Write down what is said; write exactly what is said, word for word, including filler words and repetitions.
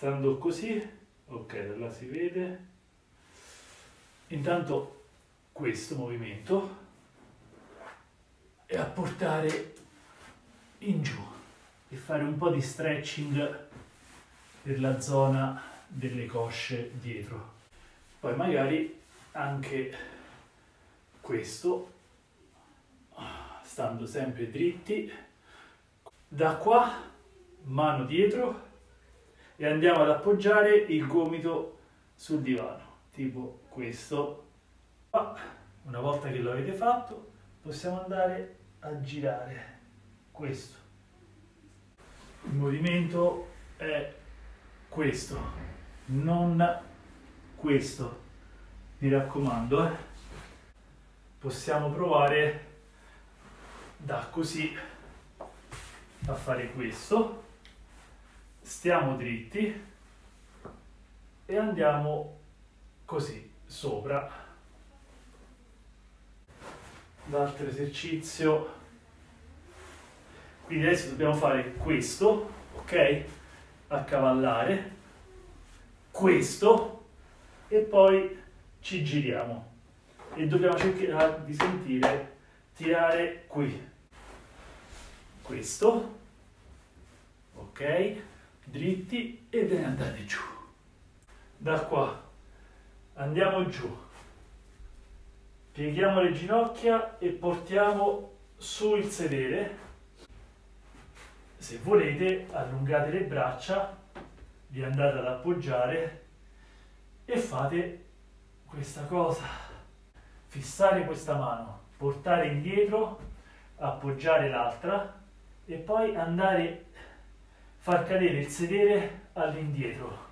stando così, ok, da là si vede, intanto questo movimento e a portare in giù e fare un po' di stretching per la zona delle cosce dietro. Poi magari anche questo, stando sempre dritti, da qua mano dietro e andiamo ad appoggiare il gomito sul divano, tipo questo. Una volta che lo avete fatto possiamo andare a girare questo. Il movimento è questo, non questo, mi raccomando, eh. Possiamo provare da così a fare questo, stiamo dritti e andiamo così sopra. L'altro esercizio, quindi adesso dobbiamo fare questo, ok? Accavallare questo e poi ci giriamo e dobbiamo cercare di sentire tirare qui questo, ok, dritti e ve ne andate giù. Da qua andiamo giù, pieghiamo le ginocchia e portiamo su il sedere. Se volete allungate le braccia, vi andate ad appoggiare e fate questa cosa, fissare questa mano, portare indietro, appoggiare l'altra e poi andare a far cadere il sedere all'indietro.